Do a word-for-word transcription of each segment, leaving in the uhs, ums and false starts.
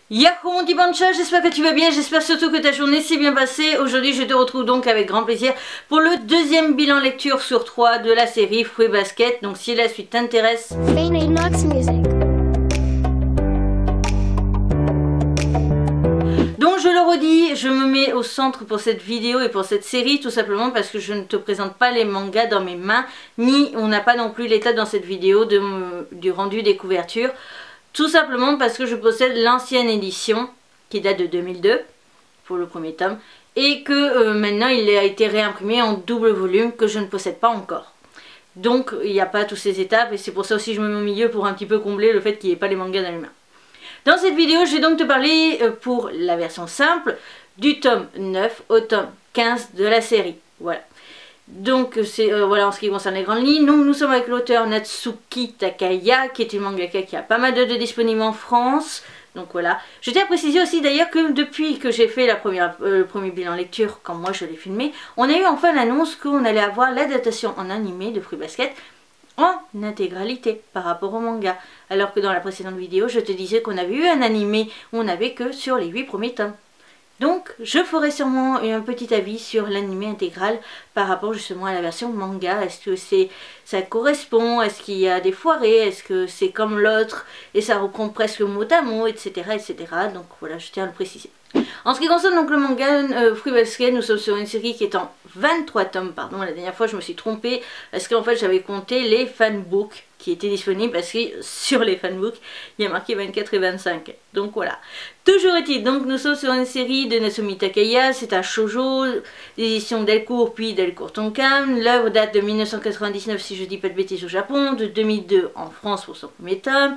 Yahoo mon petit Bancha, j'espère que tu vas bien, j'espère surtout que ta journée s'est bien passée. Aujourd'hui je te retrouve donc avec grand plaisir pour le deuxième bilan lecture sur trois de la série Fruits Basket. Donc si la suite t'intéresse... Donc je le redis, je me mets au centre pour cette vidéo et pour cette série tout simplement parce que je ne te présente pas les mangas dans mes mains, ni on n'a pas non plus l'état dans cette vidéo de, du rendu des couvertures. Tout simplement parce que je possède l'ancienne édition qui date de deux mille deux pour le premier tome et que euh, maintenant il a été réimprimé en double volume que je ne possède pas encore. Donc il n'y a pas toutes ces étapes et c'est pour ça aussi que je me mets au milieu pour un petit peu combler le fait qu'il n'y ait pas les mangas dans les mains. Dans cette vidéo je vais donc te parler euh, pour la version simple du tome neuf au tome quinze de la série. Voilà. Donc c'est euh, voilà en ce qui concerne les grandes lignes. Donc nous sommes avec l'auteur Natsuki Takaya qui est une mangaka qui a pas mal de, de disponibles en France. Donc voilà. Je tiens à préciser aussi d'ailleurs que depuis que j'ai fait la première, euh, le premier bilan lecture, quand moi je l'ai filmé, on a eu enfin l'annonce qu'on allait avoir l'adaptation en animé de Fruits Basket en intégralité par rapport au manga. Alors que dans la précédente vidéo je te disais qu'on avait eu un animé où on n'avait que sur les huit premiers tomes. Donc je ferai sûrement un petit avis sur l'animé intégral par rapport justement à la version manga. Est-ce que c'est ça correspond? Est-ce qu'il y a des foirés? Est-ce que c'est comme l'autre et ça reprend presque mot à mot, etc, et cetera. Donc voilà, je tiens à le préciser. En ce qui concerne donc le manga euh, Fruits Basket, nous sommes sur une série qui est en vingt-trois tomes, pardon, la dernière fois je me suis trompée parce qu'en fait j'avais compté les fanbooks qui étaient disponibles parce que sur les fanbooks il y a marqué vingt-quatre et vingt-cinq, donc voilà. Toujours est-il, donc nous sommes sur une série de Natsuki Takaya, c'est un shoujo, l'édition Delcourt puis Delcourt Tonkam, l'œuvre date de mille neuf cent quatre-vingt-dix-neuf si je dis pas de bêtises au Japon, de deux mille deux en France pour son premier tome.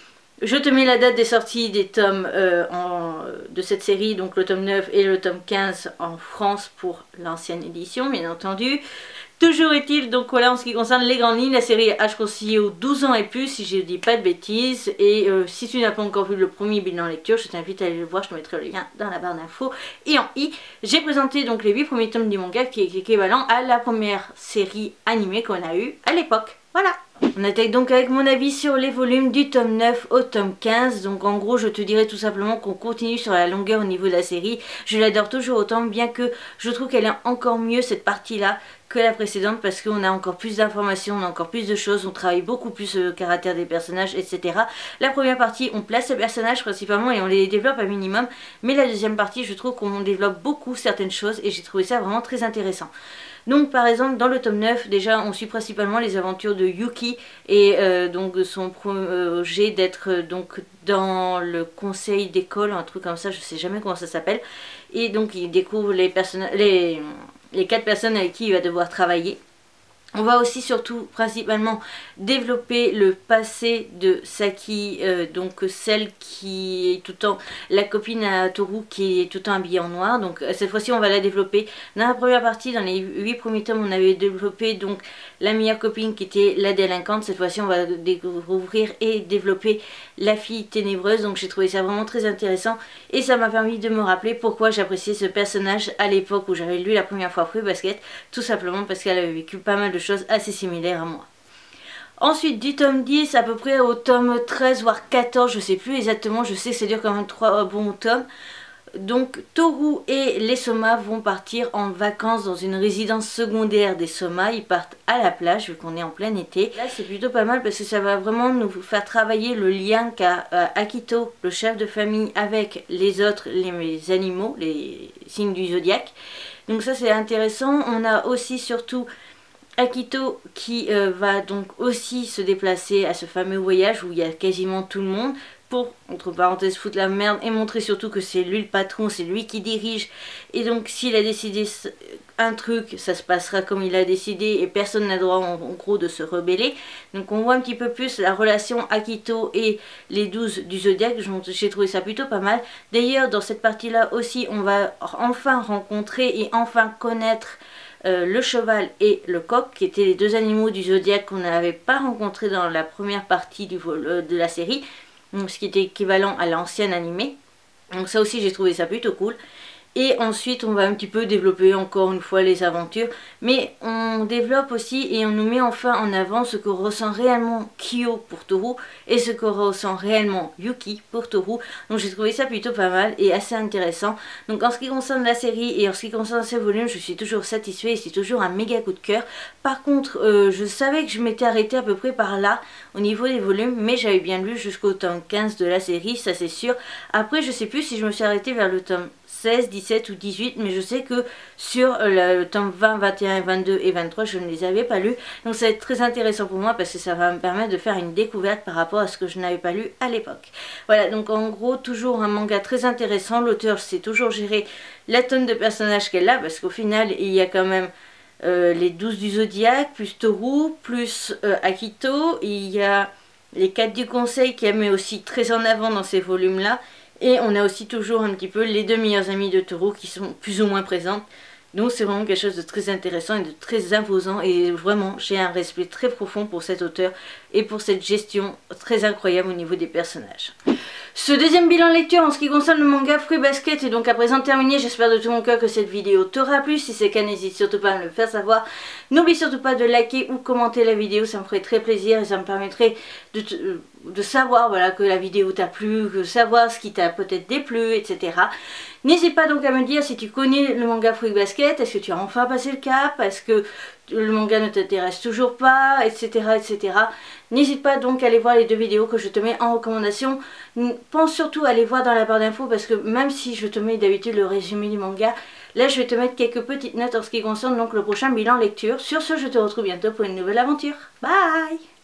Je te mets la date des sorties des tomes euh, en, de cette série, donc le tome neuf et le tome quinze en France pour l'ancienne édition, bien entendu. Toujours est-il, donc voilà, en ce qui concerne les grandes lignes, la série H conseillé aux douze ans et plus, si je ne dis pas de bêtises. Et euh, si tu n'as pas encore vu le premier bilan lecture, je t'invite à aller le voir, je te mettrai le lien dans la barre d'infos. Et en i, j'ai présenté donc les huit premiers tomes du manga qui est équivalent à la première série animée qu'on a eue à l'époque. Voilà. On attaque donc avec mon avis sur les volumes du tome neuf au tome quinze. Donc en gros je te dirais tout simplement qu'on continue sur la longueur au niveau de la série. Je l'adore toujours autant, bien que je trouve qu'elle est encore mieux cette partie là que la précédente parce qu'on a encore plus d'informations, on a encore plus de choses, on travaille beaucoup plus le caractère des personnages, et cetera. La première partie on place les personnages principalement et on les développe un minimum, mais la deuxième partie je trouve qu'on développe beaucoup certaines choses et j'ai trouvé ça vraiment très intéressant. Donc par exemple dans le tome neuf déjà on suit principalement les aventures de Yuki et euh, donc son projet d'être euh, donc dans le conseil d'école, un truc comme ça, je sais jamais comment ça s'appelle, et donc il découvre les, les, les quatre personnes avec qui il va devoir travailler. On va aussi surtout principalement développer le passé de Saki, euh, donc celle qui est tout le temps la copine à Toru qui est tout le temps habillée en noir. Donc cette fois-ci on va la développer. Dans la première partie, dans les huit premiers tomes, on avait développé donc la meilleure copine qui était la délinquante. Cette fois-ci on va découvrir et développer la fille ténébreuse. Donc j'ai trouvé ça vraiment très intéressant et ça m'a permis de me rappeler pourquoi j'appréciais ce personnage à l'époque où j'avais lu la première fois Fruits Basket. Tout simplement parce qu'elle avait vécu pas mal de choses assez similaires à moi. Ensuite du tome dix à peu près au tome treize voire quatorze, je sais plus exactement, je sais que ça dure quand même trois bons tomes. Donc Toru et les Soma vont partir en vacances dans une résidence secondaire des Soma. Ils partent à la plage vu qu'on est en plein été. Là c'est plutôt pas mal parce que ça va vraiment nous faire travailler le lien qu'a euh, Akito, le chef de famille, avec les autres, les, les animaux, les signes du zodiaque. Donc ça c'est intéressant. On a aussi surtout Akito qui euh, va donc aussi se déplacer à ce fameux voyage où il y a quasiment tout le monde pour, entre parenthèses, foutre la merde et montrer surtout que c'est lui le patron, c'est lui qui dirige. Et donc s'il a décidé un truc, ça se passera comme il a décidé et personne n'a droit en, en gros de se rebeller. Donc on voit un petit peu plus la relation Akito et les douze du zodiaque. J'ai trouvé ça plutôt pas mal. D'ailleurs dans cette partie là aussi on va enfin rencontrer et enfin connaître Euh, le cheval et le coq, qui étaient les deux animaux du zodiaque qu'on n'avait pas rencontrés dans la première partie du vol, euh, de la série, donc ce qui était équivalent à l'ancien animé. Donc ça aussi j'ai trouvé ça plutôt cool. Et ensuite on va un petit peu développer encore une fois les aventures, mais on développe aussi et on nous met enfin en avant ce que ressent réellement Kyo pour Toru et ce que ressent réellement Yuki pour Toru. Donc j'ai trouvé ça plutôt pas mal et assez intéressant. Donc en ce qui concerne la série et en ce qui concerne ses volumes, je suis toujours satisfait et c'est toujours un méga coup de cœur. Par contre euh, je savais que je m'étais arrêtée à peu près par là au niveau des volumes, mais j'avais bien lu jusqu'au tome quinze de la série, ça c'est sûr. Après je sais plus si je me suis arrêtée vers le tome seize, dix-sept ou dix-huit, mais je sais que sur le, le tome vingt, vingt et un, vingt-deux et vingt-trois je ne les avais pas lus, donc ça va être très intéressant pour moi parce que ça va me permettre de faire une découverte par rapport à ce que je n'avais pas lu à l'époque. Voilà, donc en gros toujours un manga très intéressant, l'auteur sait toujours gérer la tonne de personnages qu'elle a parce qu'au final il y a quand même euh, les douze du Zodiaque, plus Toru, plus euh, Akito, il y a les quatre du Conseil qu'elle met aussi très en avant dans ces volumes là. Et on a aussi toujours un petit peu les deux meilleures amies de Toru qui sont plus ou moins présentes. Donc c'est vraiment quelque chose de très intéressant et de très imposant. Et vraiment, j'ai un respect très profond pour cet auteur et pour cette gestion très incroyable au niveau des personnages. Ce deuxième bilan lecture en ce qui concerne le manga Fruits Basket est donc à présent terminé. J'espère de tout mon cœur que cette vidéo t'aura plu. Si c'est le cas, n'hésite surtout pas à me le faire savoir. N'oublie surtout pas de liker ou commenter la vidéo, ça me ferait très plaisir et ça me permettrait de, te, de savoir voilà, que la vidéo t'a plu, de savoir ce qui t'a peut-être déplu, et cetera. N'hésite pas donc à me dire si tu connais le manga Fruits Basket, est-ce que tu as enfin passé le cap, est-ce que le manga ne t'intéresse toujours pas, et cetera et cetera. N'hésite pas donc à aller voir les deux vidéos que je te mets en recommandation. Pense surtout à aller voir dans la barre d'infos parce que même si je te mets d'habitude le résumé du manga, là je vais te mettre quelques petites notes en ce qui concerne donc le prochain bilan lecture. Sur ce, je te retrouve bientôt pour une nouvelle aventure. Bye!